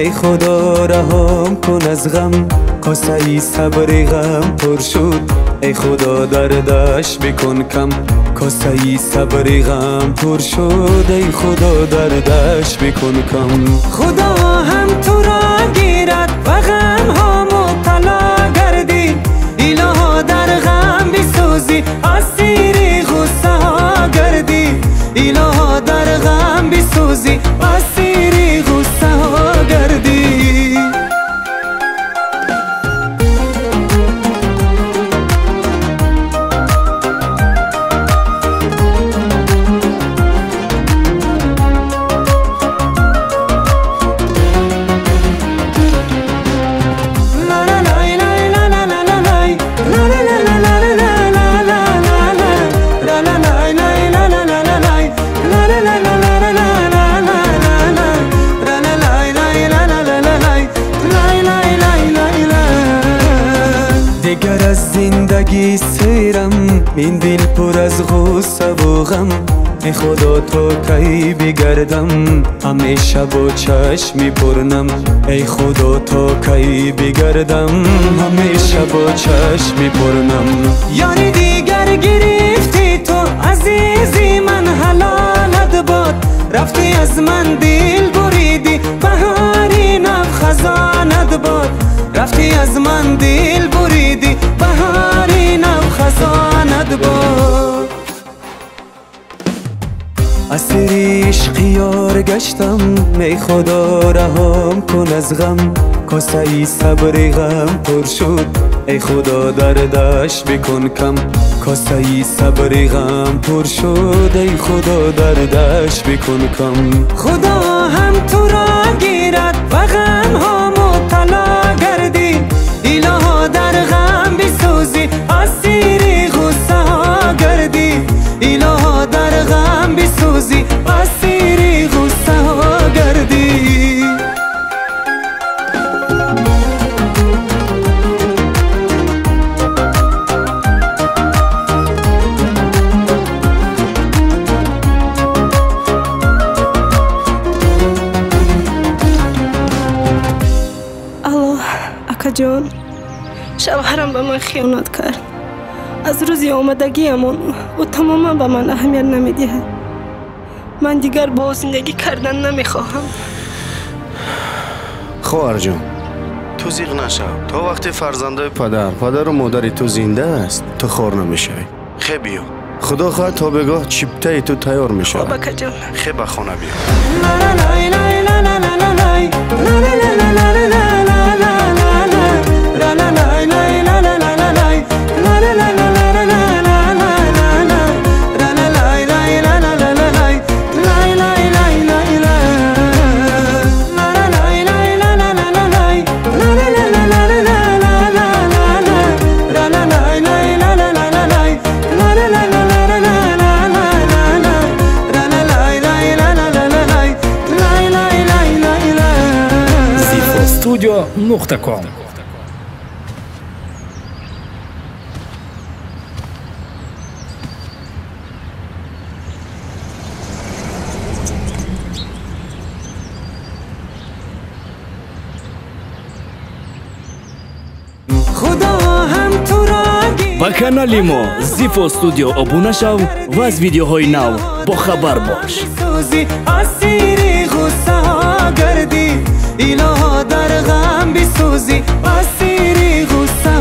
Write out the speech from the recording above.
ای خدا رهام کن از غم، کاسه صبر غم پر شد. ای خدا دردش بکن کم، کاسه صبر غم پر شد. ای خدا دردش بکن کم. خدا هم تو را گیرد و غم ها مبتلا گردی. الها در غم بسوزی، اسیر غصه ها گردی. الها در غم بسوزی، اسیر غصه ها گردی. دیگر از زندگی سیرم، این دل پر از غصه و غم. ای خدا تا کی بگردم، همیشه با چشمی پرنم. ای خدا تا کی بگردم، همیشه با چشمی پرنم. یاری دیگر گرفتی تو عزیزی من، حلالت باد. رفتی از من دل بریدی، بهاری نب خزانت باد. رفتی از من دل بریدی، بهاری نو خزانت باد. اسیر عشق یار گشتم، ای خدا رهام کن از غم. کاسه صبر غم پر شد. ای خدا دردش بکن کم، کاسه صبر غم پر شد. ای خدا دردش بکن کم. خدا هم تو را گیرد و غم ها مبتلا گردی. الها در غم بسوزی، اسیر غصه ها گردی. الها در غم بسوزی، اسیر غصه ها گردی. جان، شوهرم به من خیانت کرد. از روزی آمدگیمان او تماما به من اهمیت نمیدهد. من دیگر با زندگی کردن نمیخواهم. خواهر جان، تو زیغ نشو. تا وقتی فرزندای پدر و مادر تو زنده است، تو خور نمیشوی. خیلی بیا، خدا خواهد تا بگاه چیپته تو تیار میشه. بابا جان، خیلی به خانه بیا. Studio.com ба канали мо Zifo Studio обуна шав ва аз видеоҳои нав бохабар бош. الها در غم بسوزی، اسیر غصه